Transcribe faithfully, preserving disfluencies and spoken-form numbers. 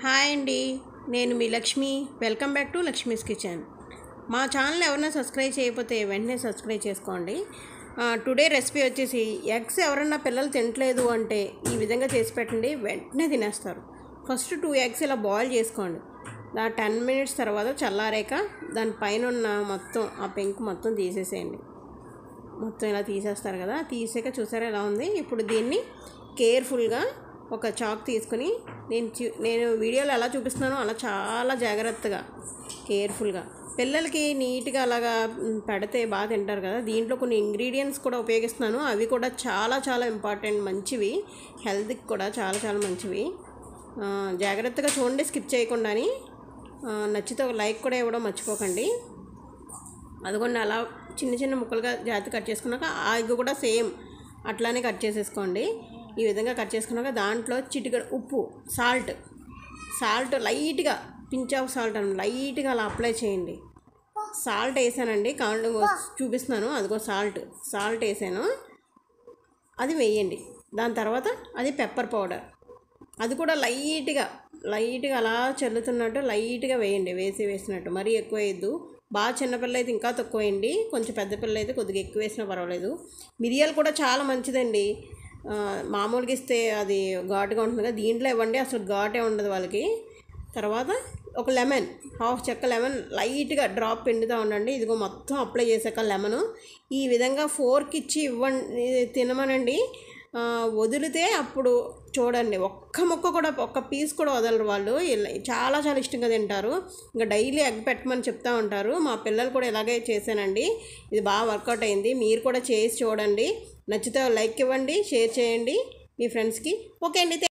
Hi అండి, నేను మీ Lakshmi. Welcome back to Lakshmi's kitchen. మా ఛానల్ ఎవరైనా సబ్స్క్రైబ్ చేయకపోతే వెంటనే సబ్స్క్రైబ్ చేసుకోండి. టుడే రెసిపీ వచ్చేసి ఎగ్స్ ఎవరన్నా పిల్లలు తినట్లేదు అంటే ఈ విధంగా చేసి పెట్టండి, వెంటనే తినేస్తారు. ఫస్ట్ టూ ఎగ్స్ ఇలా బాయిల్ చేసుకోండి. దా టెన్ మినిట్స్ తర్వాత చల్లారాక దానిపైన ఉన్న మొత్తం ఆ పెంకు మొత్తం తీసేసేయండి. మొత్తం ఇలా తీసేస్తారు కదా, తీసాక చూసారా ఎలా ఉంది. ఇప్పుడు దీన్ని కేర్ఫుల్గా ఒక చాక్ తీసుకుని నేను నేను వీడియోలో ఎలా చూపిస్తున్నానో అలా చాలా జాగ్రత్తగా కేర్ఫుల్గా పిల్లలకి నీట్గా అలాగా పెడితే బాగా తింటారు కదా. దీంట్లో కొన్ని ఇంగ్రీడియంట్స్ కూడా ఉపయోగిస్తున్నాను, అవి కూడా చాలా చాలా ఇంపార్టెంట్, మంచివి, హెల్త్కి కూడా చాలా చాలా మంచివి. జాగ్రత్తగా చూడండి, స్కిప్ చేయకుండాని. నచ్చితే ఒక లైక్ కూడా ఇవ్వడం మర్చిపోకండి. అదిగోండి అలా చిన్న చిన్న ముక్కలుగా జాగ్రత్త కట్ చేసుకున్నాక ఆ ఎగ్ కూడా సేమ్ అట్లానే కట్ చేసేసుకోండి. ఈ విధంగా కట్ చేసుకున్నాక దాంట్లో చిటికెడు ఉప్పు, సాల్ట్ సాల్ట్ లైట్గా పించ్ ఆఫ్ సాల్ట్ అని లైట్గా అలా అప్లై చేయండి. సాల్ట్ వేసానండి, కాళ్ళు చూపిస్తున్నాను. అదిగో సాల్ట్ సాల్ట్ వేసాను, అది వేయండి. దాని తర్వాత అది పెప్పర్ పౌడర్, అది కూడా లైట్గా లైట్గా అలా చల్లుతున్నట్టు లైట్గా వేయండి. వేసి వేసినట్టు మరీ ఎక్కువ వేయద్దు. బాగా చిన్నపిల్ల అయితే ఇంకా తక్కువ వేయండి, కొంచెం పెద్ద పిల్ల అయితే కొద్దిగా ఎక్కువ వేసినా పర్వాలేదు. మిరియాలు కూడా చాలా మంచిదండి. మామూలుగా ఇస్తే అది ఘాటుగా ఉంటుంది కదా, దీంట్లో ఇవ్వండి, అసలు ఘాటే ఉండదు వాళ్ళకి. తర్వాత ఒక లెమన్, హాఫ్ చెక్క లెమన్ లైట్గా డ్రాప్ పిండుతూ ఉండండి. ఇదిగో మొత్తం అప్లై చేసాక లెమను ఈ విధంగా ఫోర్క్ ఇచ్చి ఇవ్వండి, తినమనండి. వదిలితే అప్పుడు చూడండి ఒక్క ముక్క కూడా, ఒక్క పీస్ కూడా వదలరు వాళ్ళు. చాలా చాలా ఇష్టంగా తింటారు. ఇంకా డైలీ ఎగ్ పెట్టమని చెప్తూ ఉంటారు. మా పిల్లలు కూడా ఇలాగే చేశానండి, ఇది బాగా వర్కౌట్ అయింది. మీరు కూడా చేసి చూడండి. నచ్చితే లైక్ ఇవ్వండి, షేర్ చేయండి మీ ఫ్రెండ్స్కి. ఓకే అండి.